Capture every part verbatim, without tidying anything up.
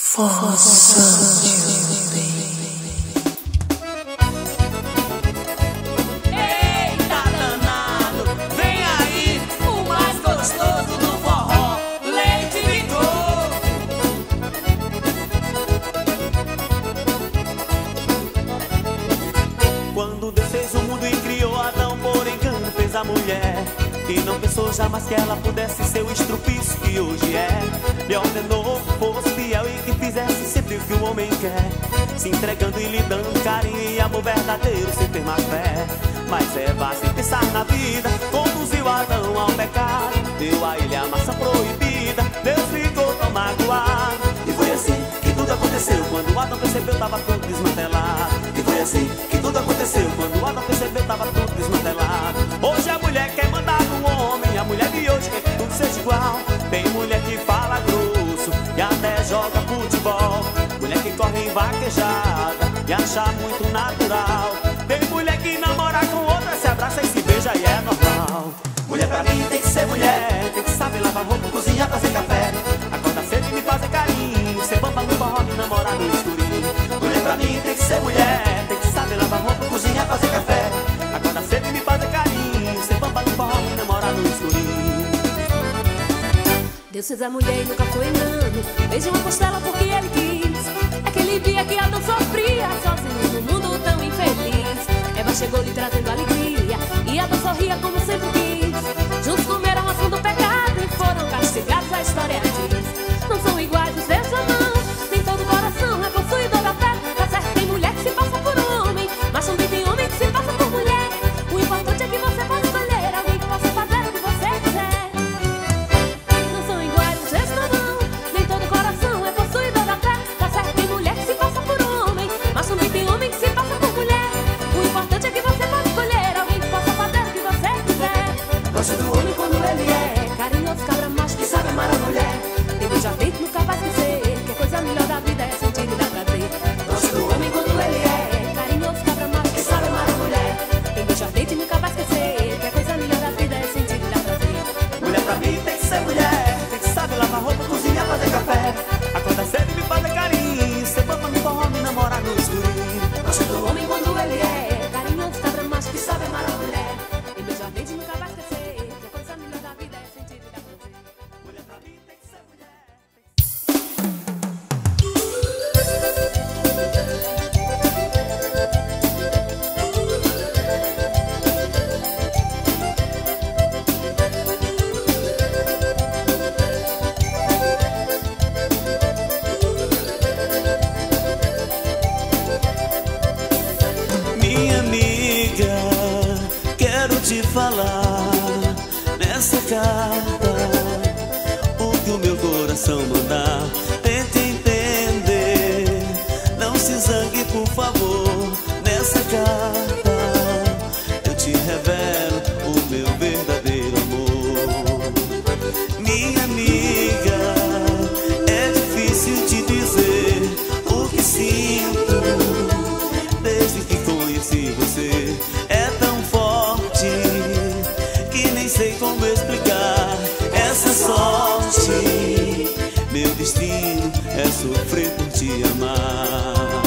Eita danado, vem aí o mais gostoso do forró, Leite Vigor. Quando Deus fez o mundo e criou Adão, por engano fez a mulher, e não pensou jamais que ela pudesse ser o estrupício que hoje é. Lhe ordenou que fosse fiel e que fizesse sempre o que o homem quer, se entregando e lhe dando carinho e amor verdadeiro sem ter má fé. Mas Eva, sem pensar na vida, conduziu Adão ao pecado, deu a ele a maçã proibida. Deus ficou tão magoado, e foi assim que tudo aconteceu. Quando Adão percebeu, tava tudo desmantelado. E foi assim que tudo aconteceu. Quando Adão percebeu, tava tudo desmantelado. Hoje a mulher quer mandar no homem, a mulher de hoje quer que tudo seja igual. Tem mulher que fala grosso e até joga futebol, mulher que corre em vaquejada e acha muito natural. Tem mulher que namora com outra, se abraça e se beija e é normal. Mulher pra mim tem que ser mulher, tem que saber lavar roupa, cozinhar, fazer café, acorda cedo e me fazer carinho, ser bamba no forró, me namorar no escurinho. Mulher pra mim tem que ser mulher, tem que saber lavar roupa, cozinhar, fazer café, acorda cedo e me fazer carinho, ser bamba no forró, me namorar no escurinho. Deus fez a mulher e nunca foi engano, beijou uma costela porque ele quis. Aquele dia que Adão sofria sozinho no mundo tão infeliz, Eva chegou lhe trazendo alegria e Adão sorria como sempre quis. Juntos comeram a fundo o pecado e foram castigados, a história diz. Não são iguais os dedos da mão, nem todo coração é possuidor da fé. Tá certo, tem mulher que se passa por homem, mas também tem homem que se passa por mulher. O importante é que você pode escolher alguém que possa fazer o que você quiser. Não são iguais os dedos da mão, nem todo coração é possuidor da fé. Tá certo, tem mulher que se passa por homem, mas também tem homem que se passa por mulher. O importante é que você pode escolher alguém que possa fazer o que você quiser. Gosto do homem quando ele é carinhoso, cabra macho que sabe amar a mulher. Tem beijo ardente, nunca vai esquecer que a coisa melhor da vida é sentir e dar prazer. Gosto do homem quando ele é carinhoso, cabra macho que sabe amar a mulher. Tem beijo ardente, nunca vai esquecer que a coisa melhor da vida é sentir e dar prazer. Mulher pra mim tem que ser mulher, tem que saber lavar roupa, cozinhar, fazer café, acorda cedo e me fazer carinho, ser bamba no forró, me namorar no escurinho. Gosto do homem quando ele é carinhoso, cabra macho que sabe amar a mulher. Tem beijo ardente, nunca vai esquecer que a coisa melhor da vida é sentir e dar prazer. Mulher pra mim tem que ser mulher. Minha amiga, quero te falar nessa carta o que o meu coração mandar. Tente entender, não se zangue por favor. Nessa carta eu te revelo o meu verdadeiro amor. Minha amiga, é difícil te dizer o que sinto desde que conheci você. É tão forte que nem sei como explicar essa sorte. Meu destino é sofrer por te amar.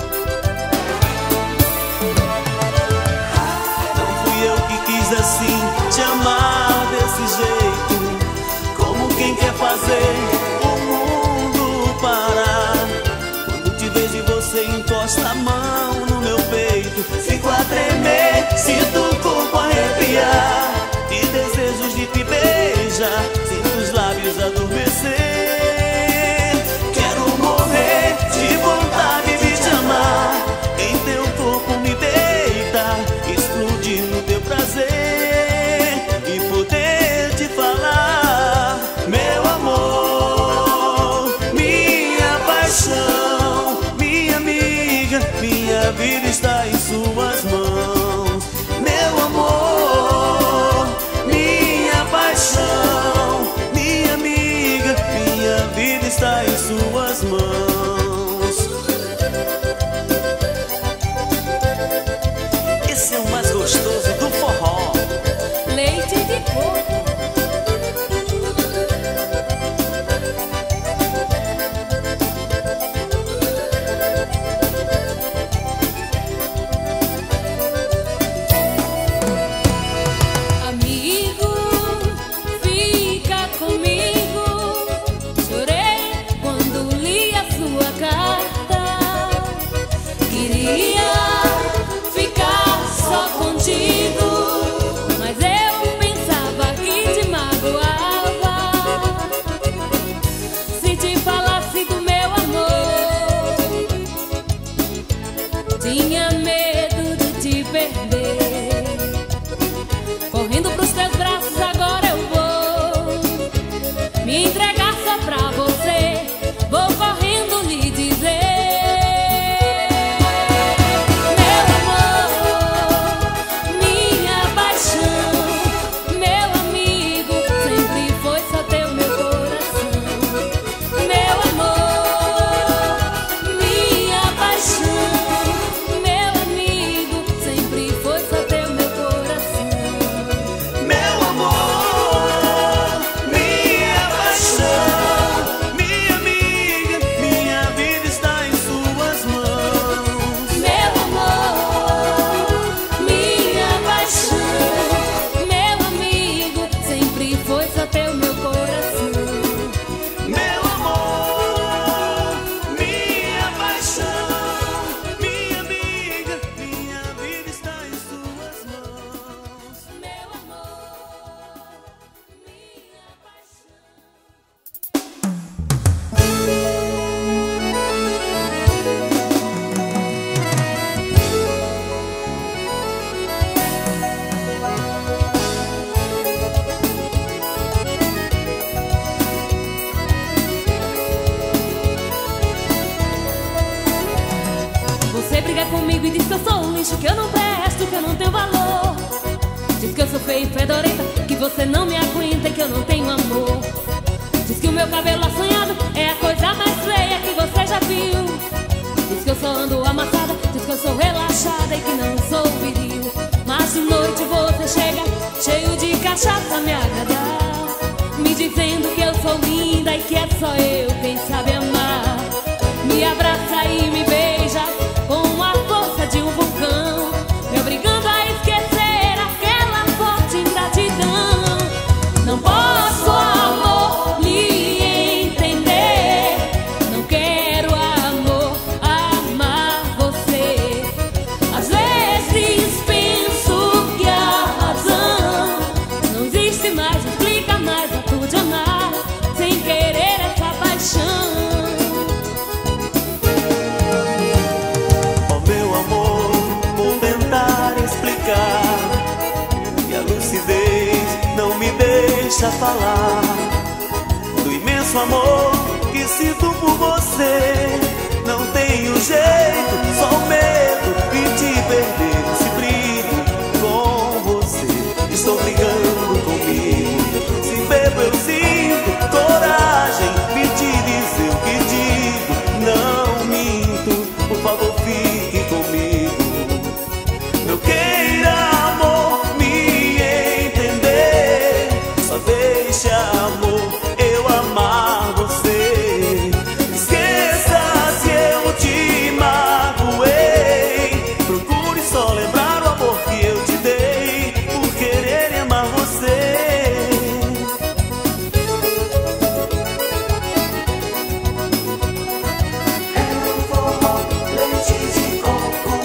Não fui eu que quis assim te amar desse jeito, como quem quer fazer o mundo parar. Quando te vejo e você encosta a mão no meu peito, fico a tremer, sinto o corpo arrepiar, e desejos de te beijar, sinto os lábios adormecer. Quero morrer de vontade de te amar, em teu corpo me deitar, explodir no teu prazer e poder te falar, meu amor, minha paixão, minha amiga, minha vida está em suas mãos. Meu amor, minha paixão, minha amiga, minha vida está em suas mãos. Esse é o mais gostoso do forró, Leite de coco. comigo e diz que eu sou um lixo, que eu não presto, que eu não tenho valor. Diz que eu sou feio e fedorenta, que você não me aguenta e que eu não tenho amor. Diz que o meu cabelo assanhado é a coisa mais feia que você já viu. Diz que eu só ando amassada, diz que eu sou relaxada e que não sou viril. Mas de noite você chega cheio de cachaça a me agradar, me dizendo que eu sou linda e que é só eu quem sabe amar. Me abraça e me beija com a força de um vulcão, me obrigando a esquecer aquela forte ingratidão. Não posso, amor, lhe entender. Não quero, amor, amar você. Às vezes penso que a razão não existe mais, não explica mais a tu de amar sem querer essa paixão. Oh meu amor, vou tentar explicar, e a lucidez não me deixa falar do imenso amor que sinto por você. Não tenho jeito, só o medo de te perder. Esse brilho com você, estou brigando comigo. Se bebo eu sinto coragem de te dizer o que digo. Não minto, por favor fique comigo. Não queira, amor, me entender. Só deixa, amor, eu amar você. Esqueça se eu te magoei. Procure só lembrar o amor que eu te dei por querer amar você. É um forró, leite de coco.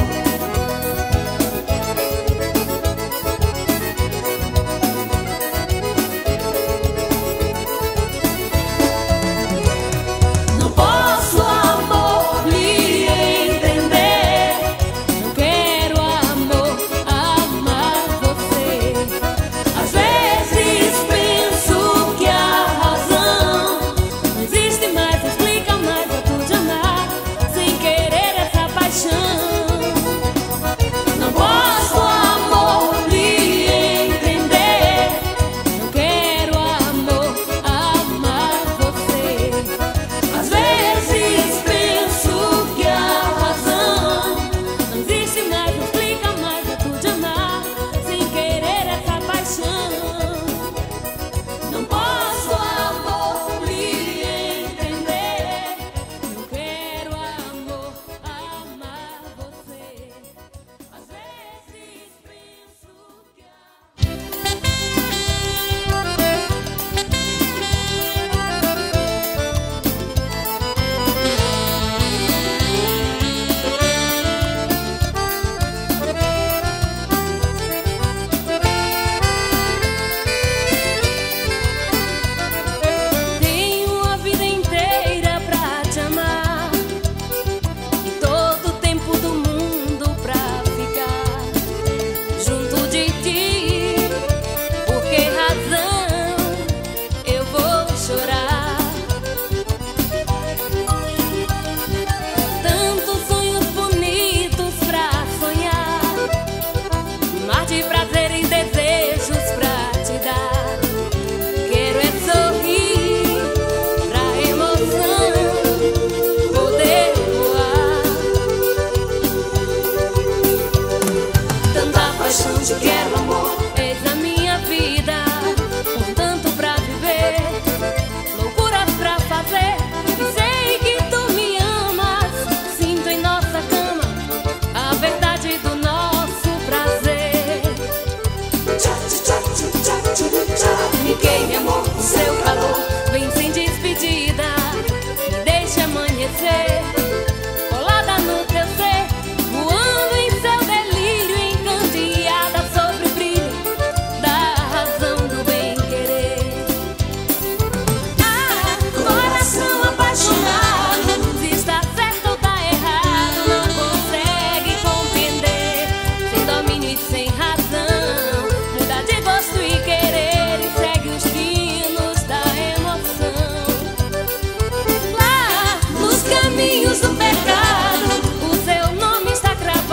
Não posso, amor, lhe entender. Não quero, amor, amar você. Às vezes penso que a razão não existe mais, não explica mais a tu de amar sem querer essa paixão. Não posso, amor, lhe entender. Não quero, amor, amar você. Às vezes penso que a razão não existe mais, não explica mais a tu de amar sem querer essa paixão. Não posso, amor, lhe entender. Não quero, amor, amar você. Às vezes penso que a tenho a vida inteira pra te amar e todo o tempo do mundo pra ficar junto de ti. Por que razão eu vou chorar? Tantos sonhos bonitos pra sonhar, um mar de prazer e desejos pra te dar. Quero é sorrir pra emoção poder voar. Tanta paixão te quero, amor, eis a minha vida. Com tanto pra viver, loucuras pra fazer. E sei que tu me amas, sinto em nossa cama a verdade do nosso prazer. Me queime, amor, com seu calor, vem sem despedida, me deixe amanhecer, colada no teu ser, voando em seu delírio, encandeada sobre o brilho da razão do bem querer. Ah, coração apaixonado, se está certo ou tá errado, não consegue compreender, sem domínio e sem razão, muda de gosto e querer e segue os trinos da emoção. Lá nos caminhos do pecado, o seu nome está cravado.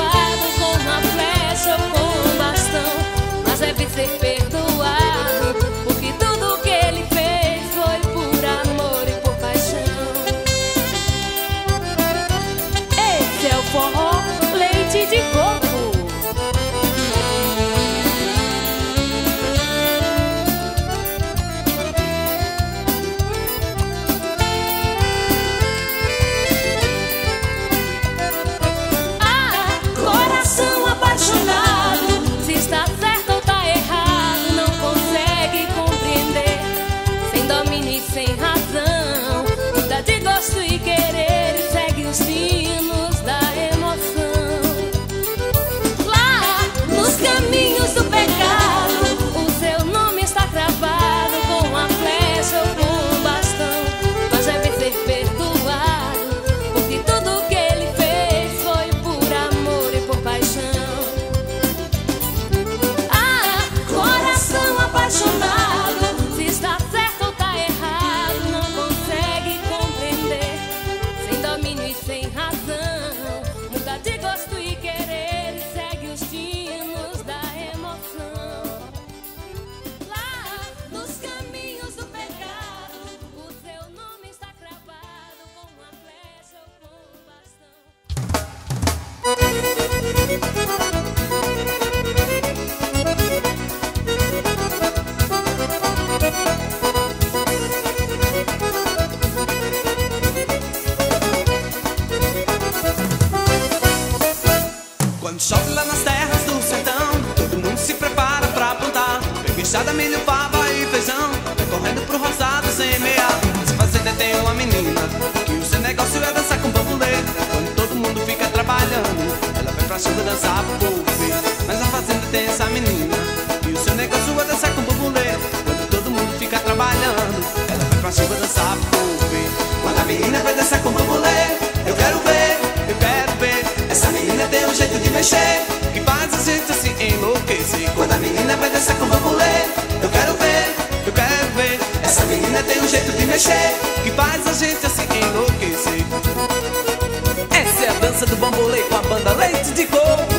buchada, milho, fava e feijão, vai correndo pro roçado semear. Nessa fazenda tem uma menina que o seu negócio é dançar com bambolê. Quando todo mundo fica trabalhando, ela vai pra chuva dançar pro povo ver. Mas na fazenda tem essa menina que o seu negócio é dançar com bambolê. Quando todo mundo fica trabalhando, ela vai pra chuva dançar pro povo ver. Quando a menina vai dançar com bambolê, eu quero ver, eu quero ver. Essa menina tem um jeito de mexer que faz a gente se enlouquecer. Quando a menina vai dançar com bambolê, eu quero ver, eu quero ver. Essa menina tem um jeito de mexer que faz a gente se enlouquecer. Essa é a dança do bambolê com a banda Leite de Coco.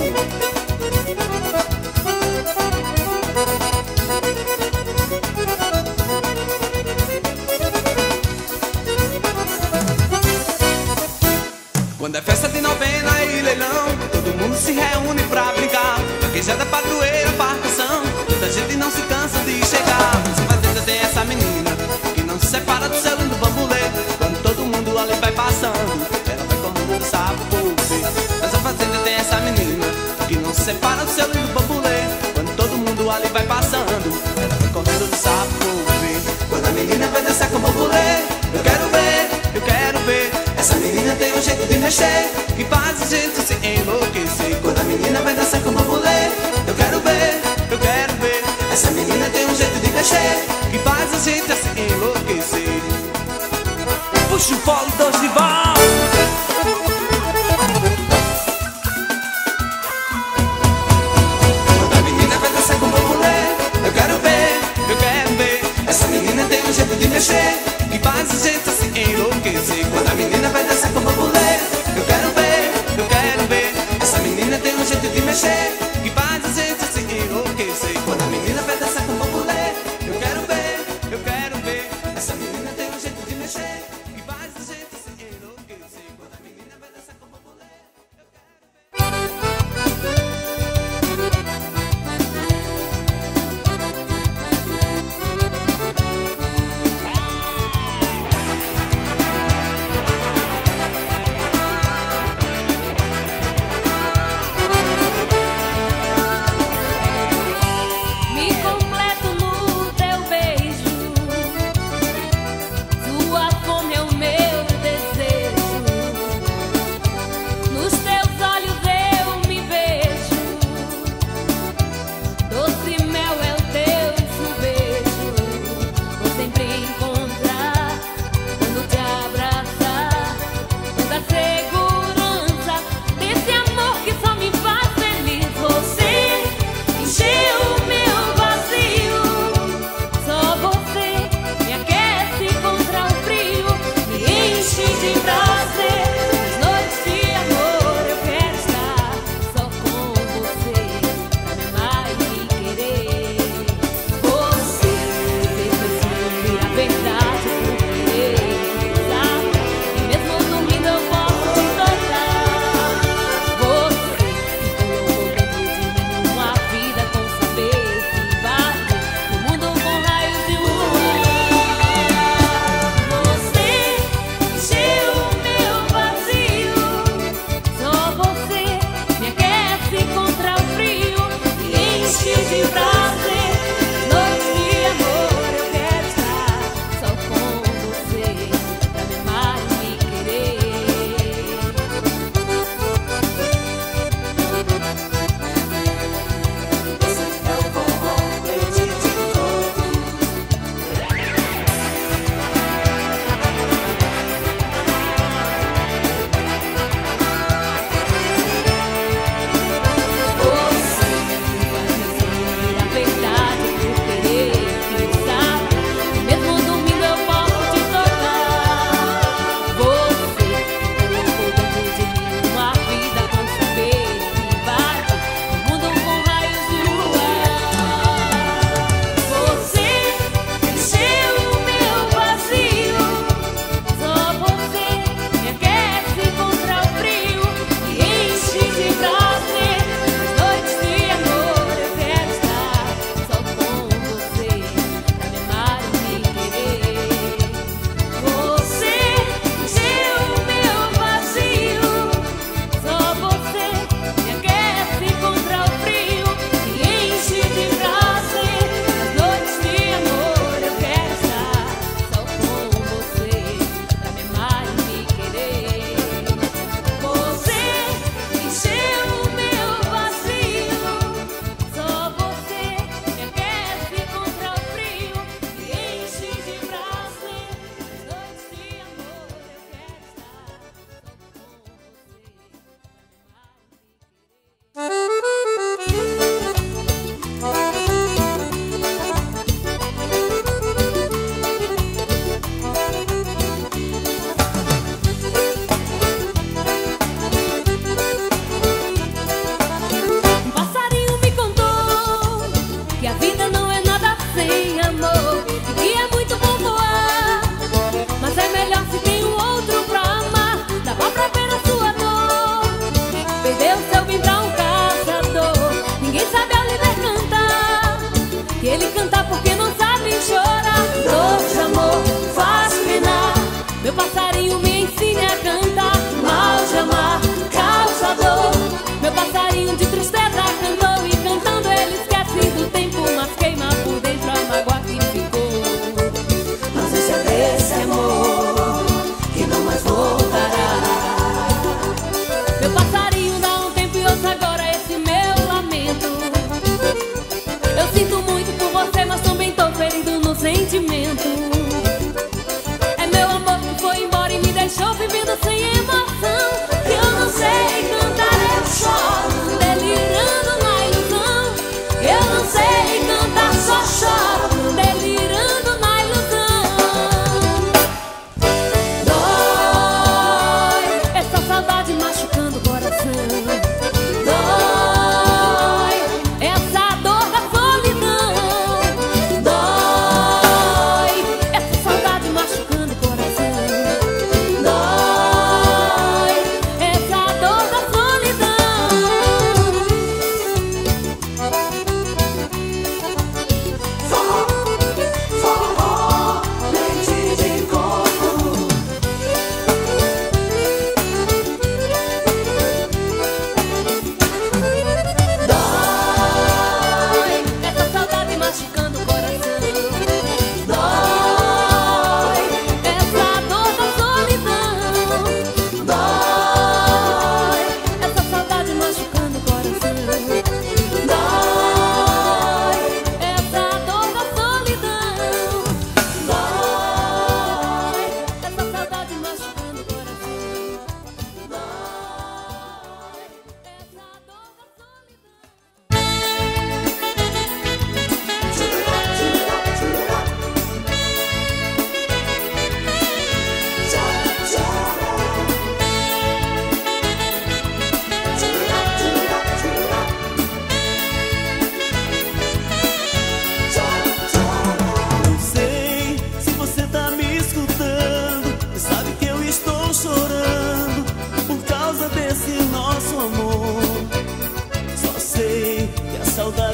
Quando é festa de novena e leilão, todo mundo se reúne pra brincar. Vaquejada, padroeira, fartação, muita gente não se cansa de chegar. Nessa fazenda tem essa menina que não se separa do seu lindo bambolê. Quando todo mundo ali vai passando, ela vai correndo do sapo por ver. Nessa fazenda tem essa menina que não se separa do seu lindo bambolê. Quando todo mundo ali vai passando, ela vai correndo do sapo por ver. Quando a menina vai dançar com bambolê, eu quero ver, eu quero ver. Essa menina tem um jeito de mexer que faz a gente se enlouquecer. Quando a menina vai dançar com bambolê, eu quero ver, eu quero ver. Essa menina tem um jeito de mexer que faz a gente se enlouquecer. Puxa o polo do Gival. Quando a menina vai dançar com bambolê, eu quero ver, eu quero ver. Essa menina tem um jeito de mexer que faz a gente se enlouquecer. Quando a menina vai dançar com bambolê, eu quero ver, eu quero ver. Essa menina tem um jeito de mexer que faz a gente se enlouquecer. Quando a menina vai dançar com bambolê, eu quero ver, eu quero ver. Essa menina tem um jeito de mexer que faz a gente se enlouquecer. Quando a menina vai dançar com bambolê, eu quero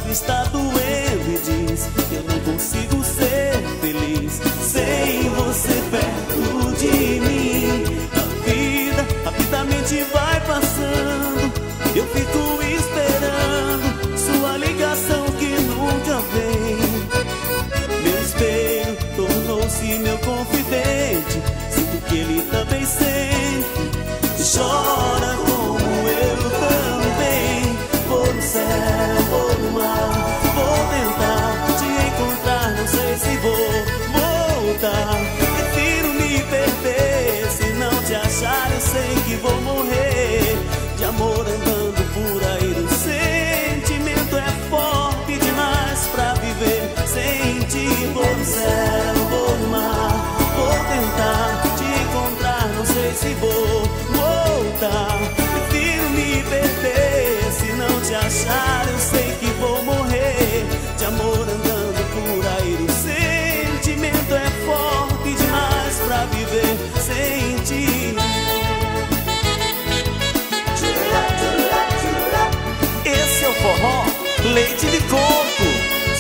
que está doendo e diz que eu não consigo ser feliz sem você perto de mim. A vida rapidamente vai passando, eu fico esperando sua ligação que nunca vem. Meu espelho tornou-se meu confidente, sinto que ele também sente, chora como eu também. Vou no céu, vou no mar, vou tentar te encontrar, não sei se vou voltar. Prefiro me perder, se não te achar eu sei que vou morrer de amor andando por aí. O sentimento é forte demais pra viver sem ti. Vou no céu, vou no mar, vou tentar te encontrar, não sei se vou voltar. Prefiro me perder, se não te achar eu sei que vou morrer de amor andando por aí. O sentimento é forte demais pra viver sem ti. Esse é o forró leite de coco.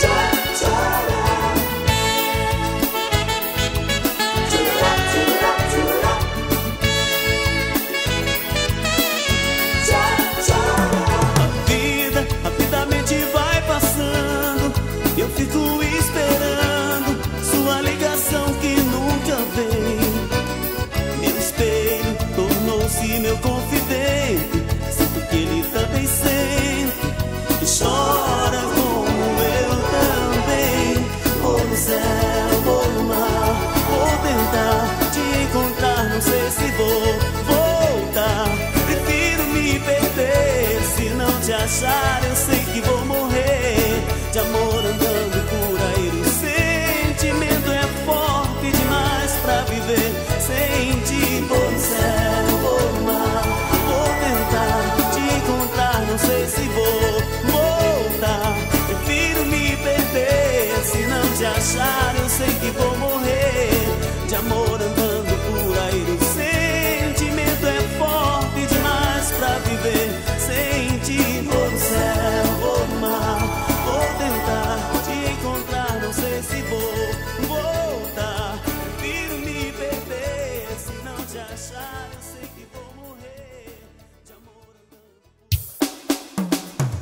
A vida rapidamente vai passando, eu fico esperando sua ligação que nunca vem. Meu espelho tornou-se meu confidente, sinto que ele também sente, chora como eu também. Vou no céu, vou no mar, vou tentar te encontrar, não sei se vou voltar. Prefiro me perder, se não te achar eu sei que vou morrer de amor andando por aí. O sentimento é forte demais pra viver sem ti. Vou no céu, vou no mar, vou tentar te encontrar, não sei se vou voltar. Prefiro me perder, se não te achar eu sei que vou morrer de amor andando por aí. O sentimento é forte demais pra viver sem ti. Vou no céu, vou no mar, vou tentar te encontrar, não sei se vou voltar. Prefiro me perder, se não te achar eu sei que vou morrer de amor andando.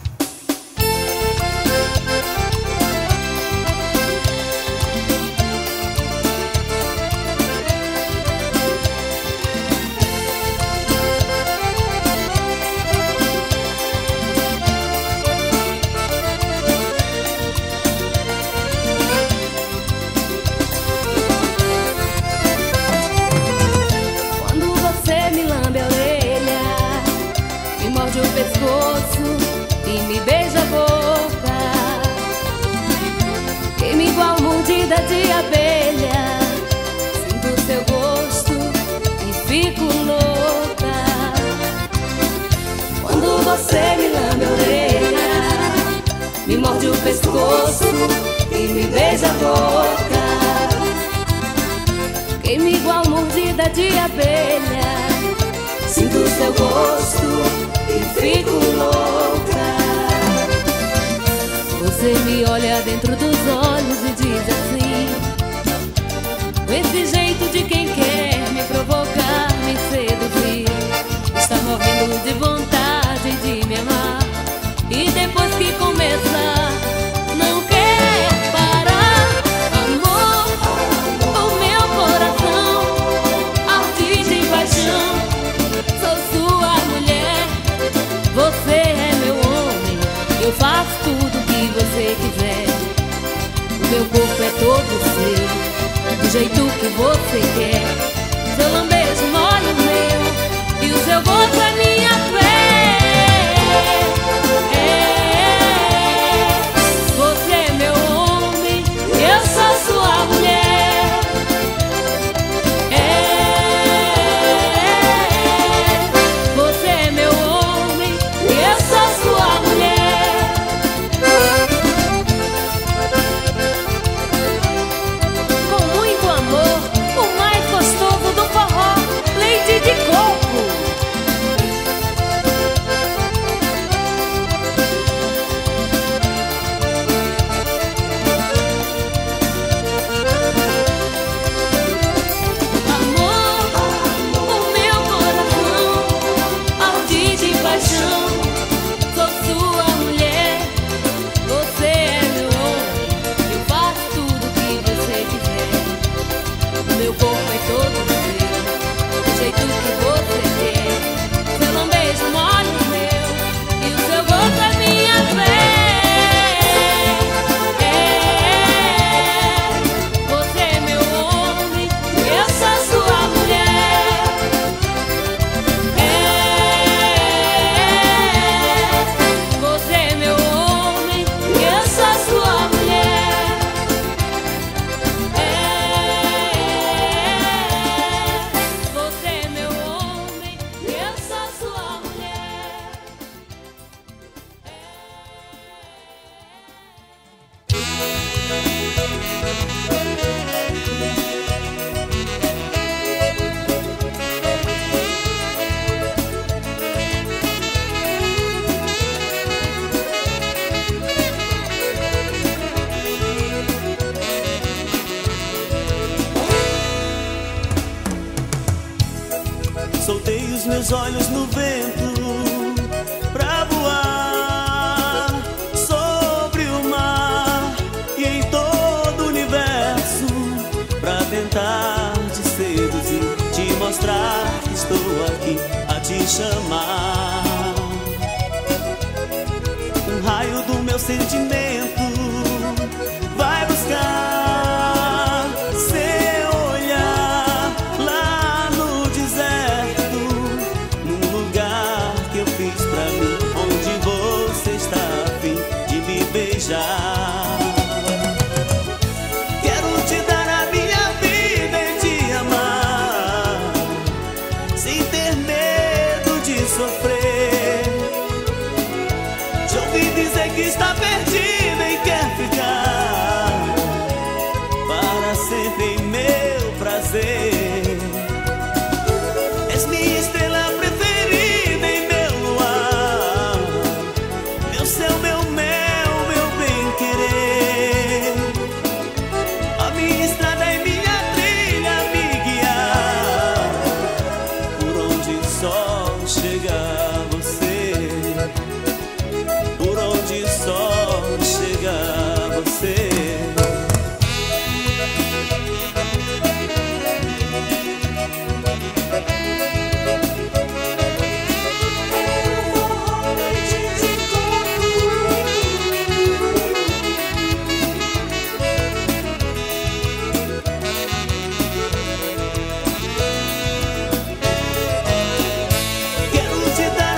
Quando você me lambe a orelha, me morde o pescoço e me beija a boca, queima igual mordida de abelha, sinto seu gosto e fico louca. Quando você me lambe a orelha, me morde o pescoço e me beija a boca, queima igual mordida de abelha, sinto seu gosto e fico louca. Você me olha dentro dos olhos e diz assim, com esse jeito de quem quer me provocar, me seduzir, está morrendo de vontade de me amar, e depois que começar não quer parar. Amor, o meu coração arde de paixão, sou sua mulher, você é meu homem, eu faço tudo que você quiser. O meu corpo é todo seu, do jeito que você quer. Seu lambejo molha o meu, e o seu gosto é minha fé. É, você é meu homem, eu sou sua mulher. É, você é meu homem, eu sou sua mulher. Com muito amor, o mais gostoso Deixei os meus olhos no vento pra voar sobre o mar e em todo o universo, pra tentar te seduzir, te mostrar que estou aqui a te chamar. Um raio do meu sentimento vai buscar seu olhar lá no deserto, num lugar que eu fiz pra mim, onde você está a fim de me beijar. Quero te dar a minha vida e te amar, sem ter medo de sofrer, de ouvir dizer que está perdida e quer ficar para sempre em meu prazer. És minha estrela preferida em meu luar, meu céu, meu mel, meu bem-querer. A minha estrada é minha trilha, me guiar por onde só chega você, por onde só chega você. Quero te dar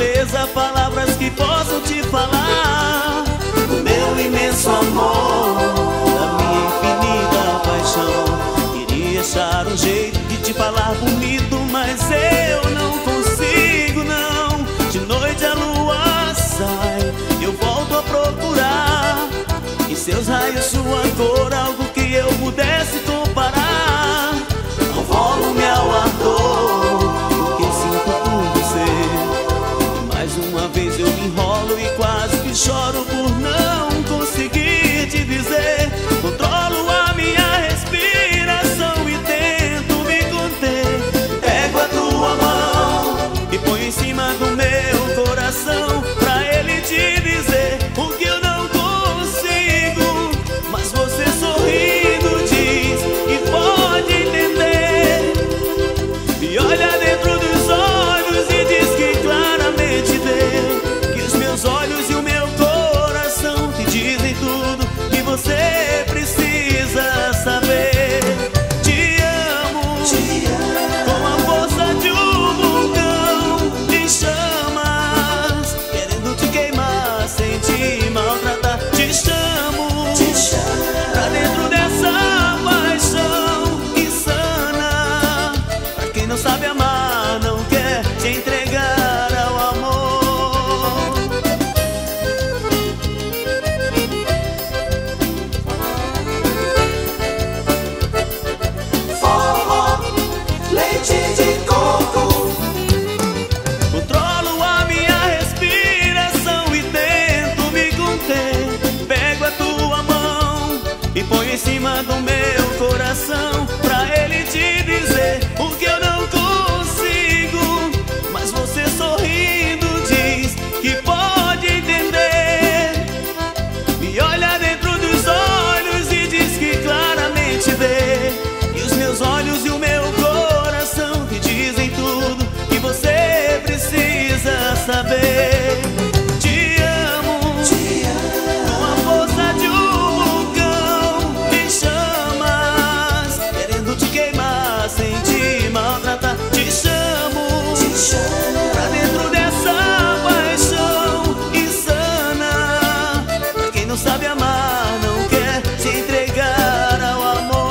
beleza, palavras que possam te falar do meu imenso amor, da minha infinita paixão. Queria achar um jeito de te falar bonito, mas eu não consigo não. De noite a lua sai, eu volto a procurar em seus raios sua cor, algo que eu pudesse comparar ao volume, ao ardor, o que sinto por você. E mais uma vez eu me enrolo e quase que choro por não conseguir te dizer. Controlo a minha respiração e tento me conter. Pego a tua mão e ponho em cima do meu coração pra ele te dizer o que eu não consigo, mas você sorrindo diz que pode entender. E olha dentro dos olhos e diz que claramente vê que os meus olhos e o meu coração te dizem tudo que você precisa saber. Te amo, te amo, com a força de um vulcão em chamas, querendo te queimar sem te maltratar. Te chamo, te chamo pra dentro dessa paixão insana. Pra quem não sabe amar, não quer te entregar ao amor. Forró, leite de coco. Controlo a minha respiração e tento me conter. Pego a tua mão e ponho em cima do meu coração pra ele te dizer o que eu não consigo, mas você sorrindo diz que pode entender. Me olha dentro dos olhos e diz que claramente vê que os meus olhos e o meu coração te dizem tudo que você precisa saber. Te amo, Te amo, com a força de um vulcão em chamas, querendo te queimar sem te maltratar. Te chamo, te chamo pra dentro dessa paixão insana. Pra quem não sabe amar, não quer se entregar ao amor.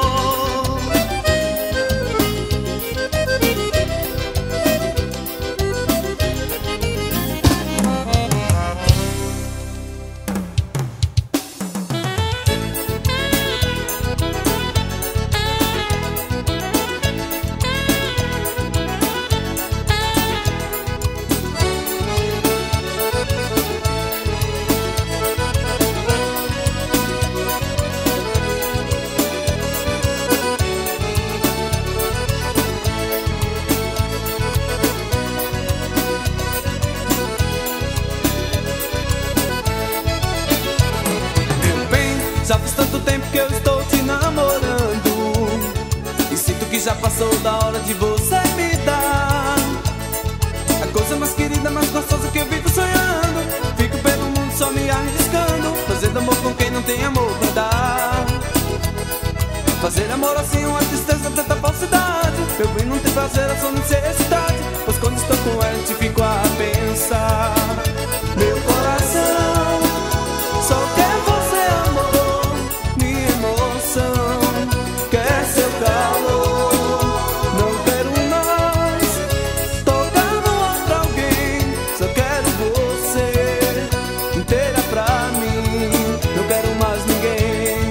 Meu bem, já faz tanto tempo que eu estou te namorando e sinto que já passou da hora de você me dar a coisa mais querida, mais gostosa que eu vivo sonhando. Fico pelo mundo só me arriscando, fazendo amor com quem não tem amor pra dar. Fazer amor assim é uma tristeza, tanta falsidade. Meu bem, não tem prazer, é só necessidade, pois quando estou com ela te fico a pensar. Meu coração só quer você, amor, minha emoção quer seu calor. Não quero mais tocar no outro alguém, só quero você inteira pra mim. Não quero mais ninguém.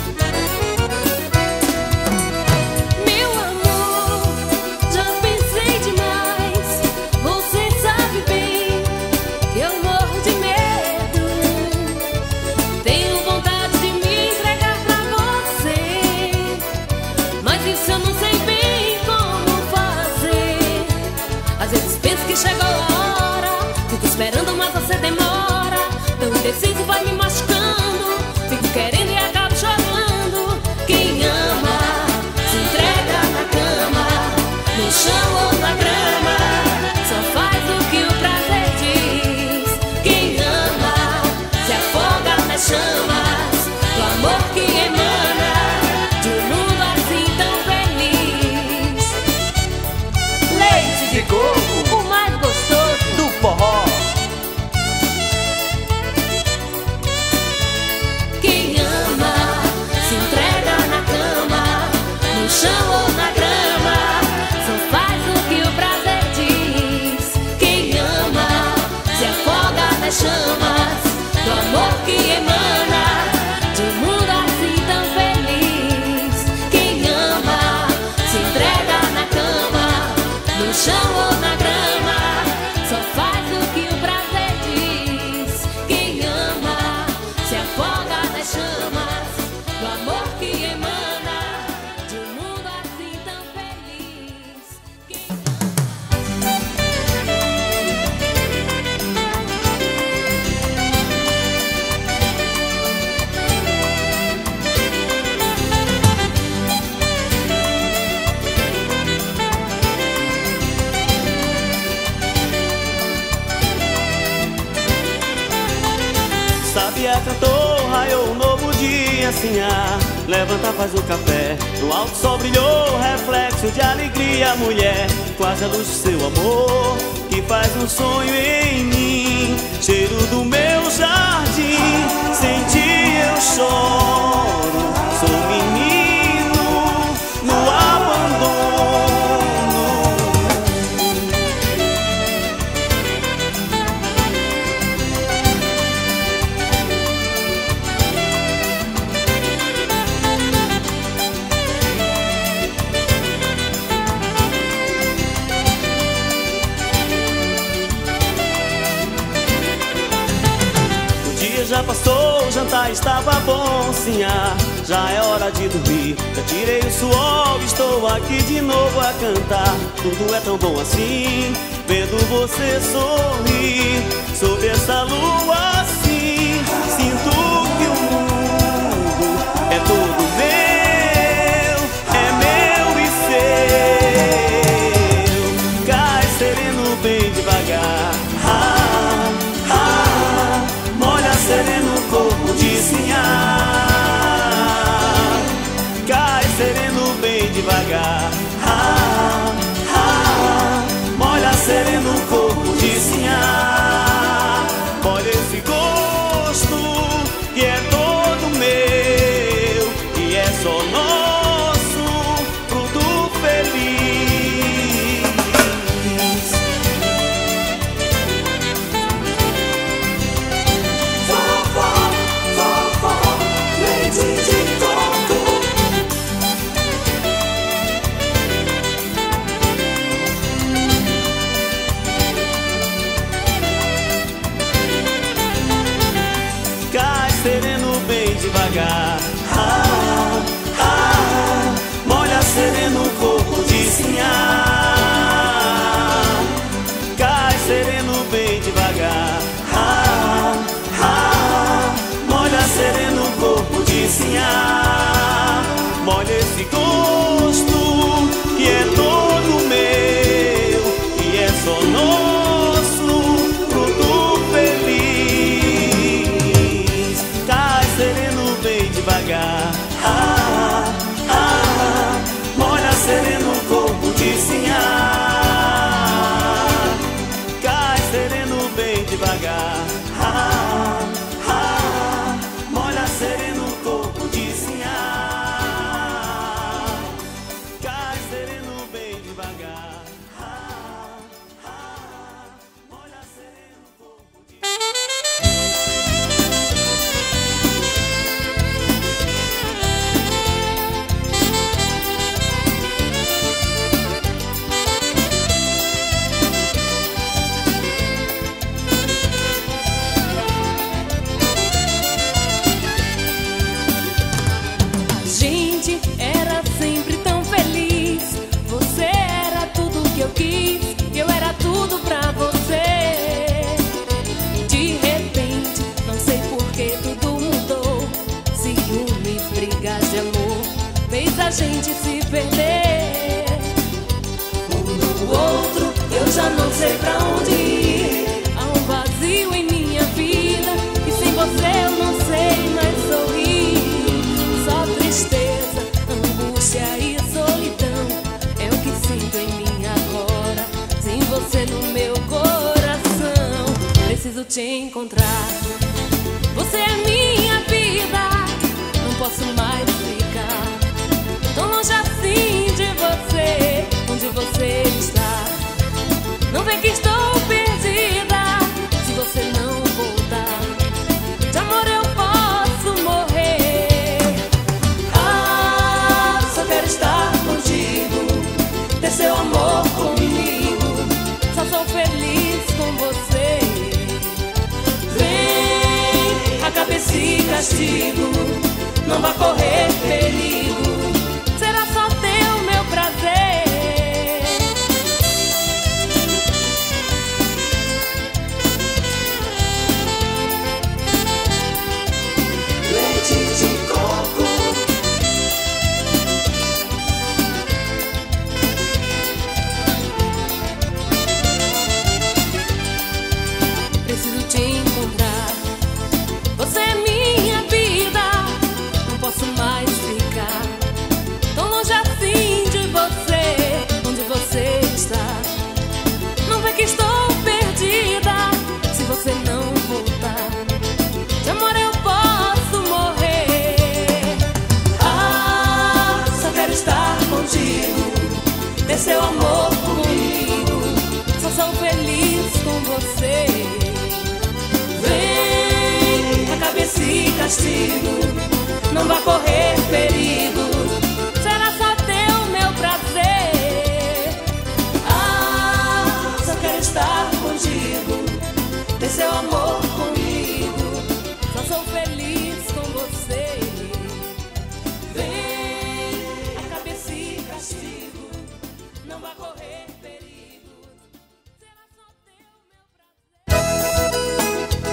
Meu amor, já pensei demais. Você sabe bem que eu morro de medo. Tenho vontade de me entregar pra você, mas isso eu não sei bem como fazer. Às vezes penso que chegou a hora, fico esperando, mas você demora. Tão indeciso vai me machucando, fico querendo e acabo chorando. Quem ama se entrega na cama, no chão ou na grama, só faz o que o prazer diz. Quem ama se afoga nas chamas do amor que emana de um mundo assim tão feliz. Leite de coco, o mais gostoso Do forró chamas do amor que emana de um mundo assim tão feliz. Quem... Sabia, cantou, raiou um novo dia, assim, ah, levanta, faz o café. No alto sol brilhou, reflexo de alegria, mulher. Quase a luz do seu amor, que faz um sonho em mim. Cheiro do meu jardim, sem ti eu choro. Sou menino no abandono. Já passou, o jantar estava bom, sim, ah, já é hora de dormir. Já tirei o suor, estou aqui de novo a cantar. Tudo é tão bom assim, vendo você sorrir. Sob essa lua assim, sinto que o mundo é todo meu, é meu e seu. Cai sereno bem devagar, ah, ah, molha sereno corpo de sinhá. Cai sereno bem devagar, ah, ah, molha sereno corpo de sinhá. Molha esse gosto que é todo meu e é só nosso, fruto feliz. Vovó, vovó, leite de coco. Cai sereno bem devagar, ah, ah, molha sereno corpo de sinhá. Cai sereno bem devagar, ah, ah, molha sereno corpo de sinhá. Molha esse gosto que é todo meu e é só nosso, fruto feliz. Cai sereno bem devagar, ah, ah, molha sereno corpo de sinhá. Cai sereno bem devagar, ah, ah, molha sereno corpo de sinhá. Cai sereno bem devagar, ah, ah, molha sereno corpo de Gente, era sempre tão feliz. Você era tudo que eu quis, eu era tudo pra você. De repente, não sei por que tudo mudou. Ciúmes, brigas de amor, fez a gente se perder. Um no outro, eu já não sei pra onde ir. Há um vazio em minha vida e sem você eu não sei mais sorrir. Só tristeza, angústia e solidão é o que sinto em mim agora. Sem você no meu coração, preciso te encontrar. Você é minha vida, não posso mais ficar tão longe assim de você. Onde você está? Não vê que estou perdida. Se você não voltar, de amor eu posso morrer. Ah, só quero estar contigo, ter seu amor comigo. Só sou feliz com você. Vem, acaba esse castigo. não vai correr perigo. Será só teu meu prazer. Leite de coco. Preciso te encontrar. Você é minha vida. Não posso mais ficar tão longe assim de você. Onde você está? Não vê que estou perdida. Se você não voltar, de amor eu posso morrer. Ah, só quero estar contigo, ter seu amor comigo. Só sou feliz com você. Vem, acabe esse castigo, não vai correr perigo. Será só teu meu prazer. Ah, só quero estar contigo, ter seu amor comigo. Só sou feliz com você. Vem, acabe esse castigo, não vai correr perigo. Será só teu meu prazer.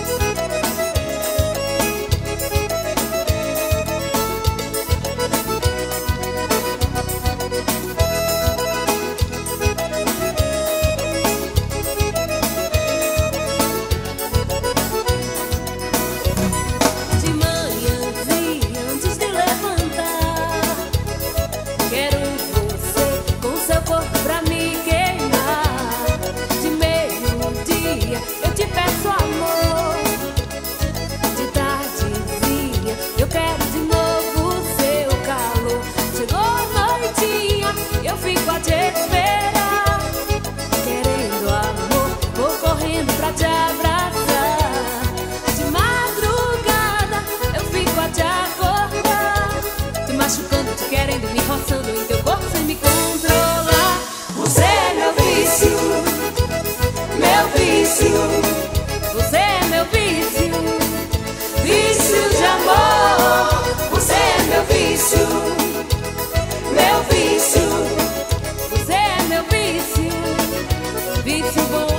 De manhãzinha, antes de levantar, quero você com seu corpo pra me queimar. De meio-dia eu te peço amor. De tardezinha eu quero de novo o seu calor. Chegou a noitinha, eu fico a te esperar. Querendo amor, vou correndo pra te abraçar. De madrugada eu fico a te acordar, te machucando, te querendo, me roçando em teu corpo sem me controlar. Você é meu vício, meu vício. Você é meu vício, Vício de amor. Você é meu vício, meu vício. você é meu vício, vício bom.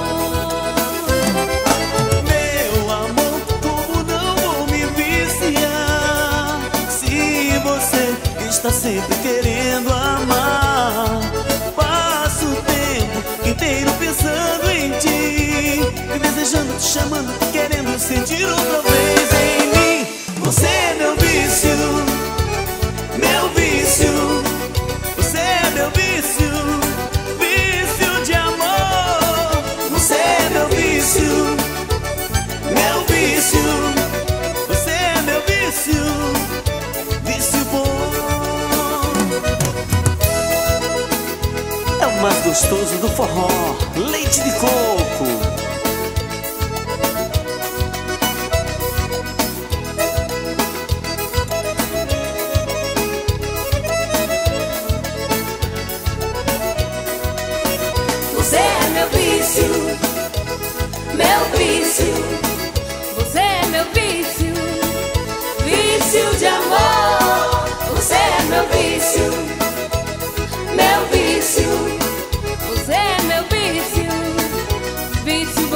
Meu amor, como não vou me viciar se você está sempre querendo amar? Passo o tempo inteiro pensando em ti, me desejando, te chamando, querendo sentir outra vez em mim. Você é meu vício, meu vício. Você é meu vício, vício de amor. Você é meu vício, meu vício. Você é meu vício, vício bom. É o mais gostoso do forró, leite de coco. Você é meu vício, meu vício. Você é meu vício, Vício de amor. Você é meu vício, meu vício. você é meu vício, vício